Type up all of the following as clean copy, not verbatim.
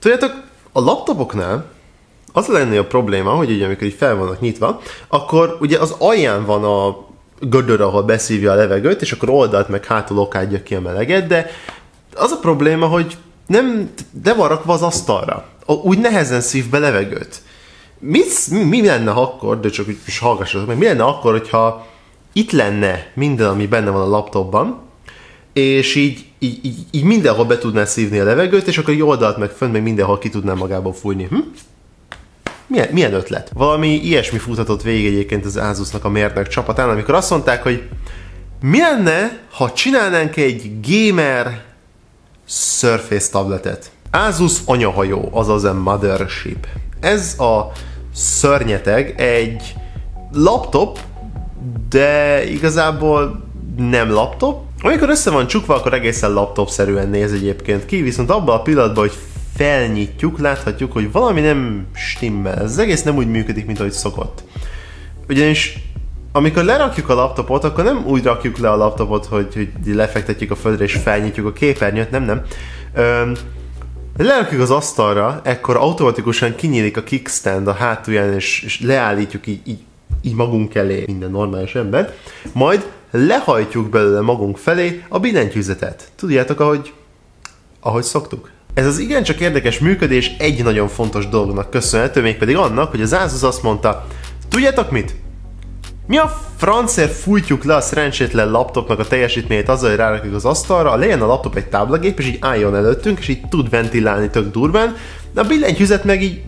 Tudjátok, a laptopoknál az a legnagyobb probléma, hogy ugye amikor így fel vannak nyitva, akkor ugye az alján van a gödör, ahol beszívja a levegőt, és akkor oldalt meg hátul okádja ki a meleget, de az a probléma, hogy nem, de van rakva az asztalra. Úgy nehezen szív be levegőt. Mi lenne akkor, de csak is hallgassatok meg, mi lenne akkor, hogyha itt lenne minden, ami benne van a laptopban, és így mindenhol be tudná szívni a levegőt, és akkor így oldalt meg fönt, meg mindenhol ki tudná magából fújni. Milyen ötlet? Valami ilyesmi futhatott végig egyébként az Asusnak a mérnök csapatán, amikor azt mondták, hogy mi lenne, ha csinálnánk egy gamer Surface tabletet. Asus anyahajó, azaz a Mothership. Ez a szörnyeteg egy laptop, de igazából nem laptop. Amikor össze van csukva, akkor egészen laptopszerűen néz egyébként ki, viszont abban a pillanatban, hogy felnyitjuk, láthatjuk, hogy valami nem stimmel. Ez egész nem úgy működik, mint ahogy szokott. Ugyanis amikor lerakjuk a laptopot, akkor nem úgy rakjuk le a laptopot, hogy lefektetjük a földre és felnyitjuk a képernyőt, nem. Lerakjuk az asztalra, ekkor automatikusan kinyílik a kickstand a hátulján, és leállítjuk így magunk elé minden normális ember, majd lehajtjuk belőle magunk felé a billentyűzetet. Tudjátok, ahogy szoktuk? Ez az igencsak érdekes működés egy nagyon fontos dolognak köszönhető, mégpedig annak, hogy az Asus azt mondta, tudjátok mit? Mi a francért fújtjuk le a szerencsétlen laptopnak a teljesítményét azzal, hogy rárakjuk az asztalra, legyen a laptop egy táblagép, és így álljon előttünk, és így tud ventilálni tök durván, de a billentyűzet meg így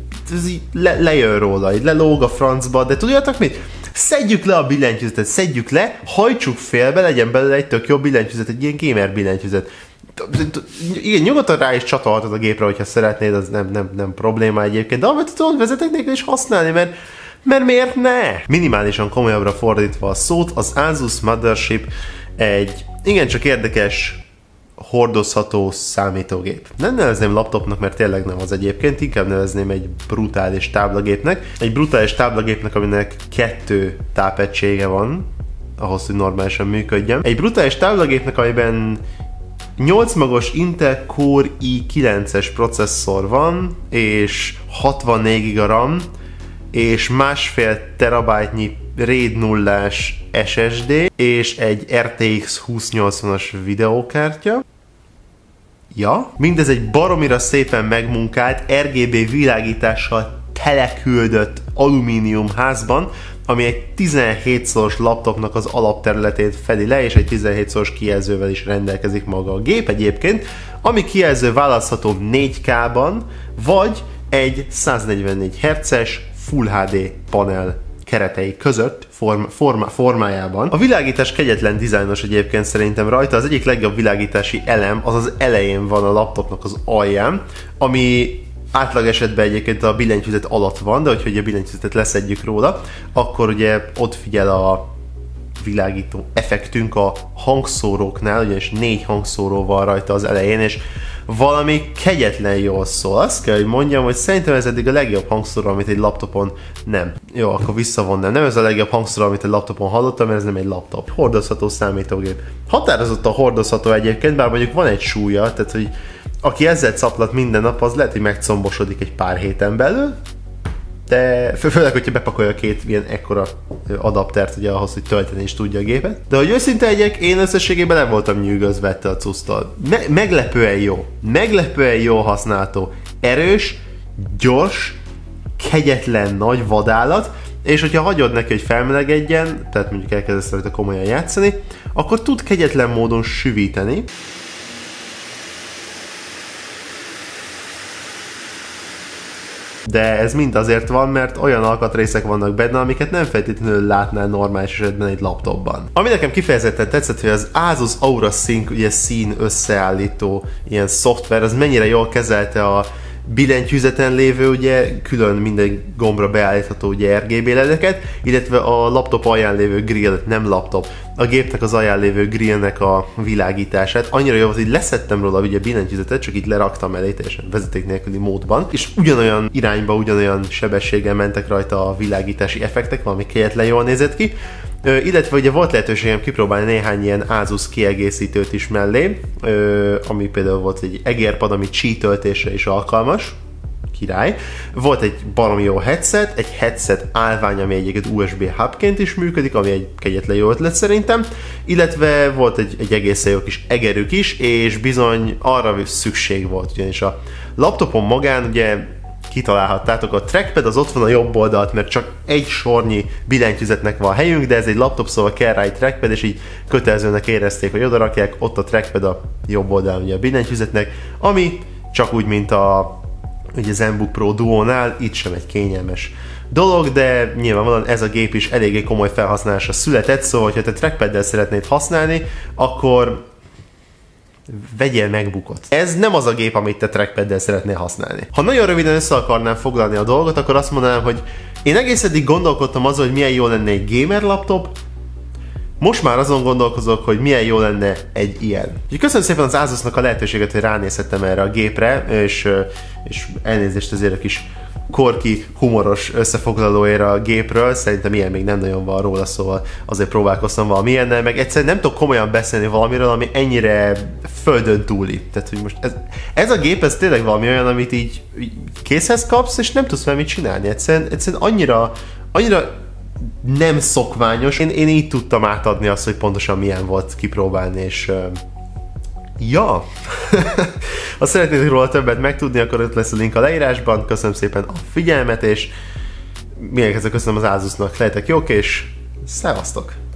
lejön róla, így lelóg a francba, de tudjátok mit? Szedjük le a billentyűzetet, szedjük le, hajtsuk félbe, legyen belőle egy tök jó billentyűzet, egy ilyen gamer billentyűzet. Igen, nyugodtan rá is csatolhatod a gépre, hogyha szeretnéd, az nem probléma egyébként, de amit tudod vezetek nélkül is használni, mert miért ne? Minimálisan komolyabbra fordítva a szót, az Asus Mothership egy igencsak érdekes, hordozható számítógép. Nem nevezném laptopnak, mert tényleg nem az egyébként, inkább nevezném egy brutális táblagépnek. Egy brutális táblagépnek, aminek 2 tápegysége van, ahhoz, hogy normálisan működjön. Egy brutális táblagépnek, amiben 8 magos Intel Core i9-es processzor van, és 64 GB RAM, és 1,5 terabájtnyi RAID 0-ás SSD, és egy RTX 2080-as videókártya. Ja, mindez egy baromira szépen megmunkált, RGB világítással teleküldött alumínium házban, ami egy 17-szoros laptopnak az alapterületét fedi le, és egy 17-szoros kijelzővel is rendelkezik maga a gép egyébként, ami kijelző választható 4K-ban, vagy egy 144 Hz-es Full HD panel keretei között formájában. A világítás kegyetlen dizájnos egyébként szerintem rajta. Az egyik legjobb világítási elem az az elején van a laptopnak az alján, ami átlag esetben egyébként a billentyűzet alatt van, de hogyha a billentyűzetet leszedjük róla, akkor ugye ott figyel a világító effektünk a hangszóróknál, ugyanis 4 hangszóró van rajta az elején, és valami kegyetlen jól szól. Azt kell, hogy mondjam, hogy szerintem ez eddig a legjobb hangszóró, amit egy laptopon nem. Jó, akkor visszavonnám. Nem ez a legjobb hangszóró, amit egy laptopon hallottam, mert ez nem egy laptop. Hordozható számítógép. Határozottan hordozható egyébként, bár mondjuk van egy súlya, tehát hogy aki ezzel caplat minden nap, az lehet, hogy megcombosodik egy pár héten belül, de főleg, hogyha bepakolja 2 ilyen ekkora adaptert ugye ahhoz, hogy tölteni is tudja a gépet. De hogy őszinte legyek, én összességében nem voltam nyűgözve ettől a cusztól. Meglepően jó. Meglepően jó használható. Erős, gyors, kegyetlen nagy vadállat, és hogyha hagyod neki, hogy felmelegedjen, tehát mondjuk elkezdesz rajta komolyan játszani, akkor tud kegyetlen módon süvíteni. De ez mind azért van, mert olyan alkatrészek vannak benne, amiket nem feltétlenül látnál normális esetben egy laptopban. Ami nekem kifejezetten tetszett, hogy az Asus Aura Sync ugye szín összeállító ilyen szoftver, az mennyire jól kezelte a billentyűzeten lévő ugye külön minden gombra beállítható ugye RGB ledeket, illetve a laptop alján lévő grill, nem laptop, a gépnek az alján lévő grillnek a világítását. Annyira jó, hogy leszedtem róla ugye billentyűzetet, csak itt leraktam elé teljesen vezeték nélküli módban, és ugyanolyan irányba, ugyanolyan sebességgel mentek rajta a világítási effektek, valami kegyetlen jól nézett ki. illetve ugye volt lehetőségem kipróbálni néhány ilyen Asus kiegészítőt is mellé, ami például volt egy egérpad, ami cheat-töltésre is alkalmas, király. Volt egy baromi jó headset, egy headset állvány, ami egyébként USB hubként is működik, ami egy kegyetlen jó ötlet szerintem, illetve volt egy egészen jó kis egerük is, és bizony arra szükség volt, ugyanis a laptopon magán ugye kitalálhattátok, a trackpad az ott van a jobb oldalt, mert csak egy sornyi billentyűzetnek van helyünk, de ez egy laptop, szóval kell rá egy trackpad, és így kötelezőnek érezték, hogy oda rakják, ott a trackpad a jobb oldalon ugye a billentyűzetnek, ami csak úgy, mint ugye a ZenBook Pro Duo-nál, itt sem egy kényelmes dolog, de nyilvánvalóan ez a gép is eléggé komoly felhasználásra született, szóval ha te trackpaddel szeretnéd használni, akkor vegyél MacBookot. Ez nem az a gép, amit te trackpaddel szeretnél használni. Ha nagyon röviden össze akarnám foglalni a dolgot, akkor azt mondanám, hogy én egész eddig gondolkodtam azon, hogy milyen jó lenne egy gamer laptop, most már azon gondolkozok, hogy milyen jó lenne egy ilyen. Köszönöm szépen az Asusnak a lehetőséget, hogy ránézhettem erre a gépre, és elnézést azért a kis korki, humoros összefoglalóért a gépről, szerintem ilyen még nem nagyon van róla, szóval azért próbálkoztam valami ilyennel, meg egyszerűen nem tudok komolyan beszélni valamiről, ami ennyire földön túli. Tehát, hogy most ez a gép, ez tényleg valami olyan, amit így készhez kapsz, és nem tudsz vele mit csinálni. Egyszerűen annyira nem szokványos. Én így tudtam átadni azt, hogy pontosan milyen volt kipróbálni, és ja, ha szeretnétek róla többet megtudni, akkor ott lesz a link a leírásban. Köszönöm szépen a figyelmet, és mindenkezdő köszönöm az Asusnak. Legyetek jók, és szevasztok!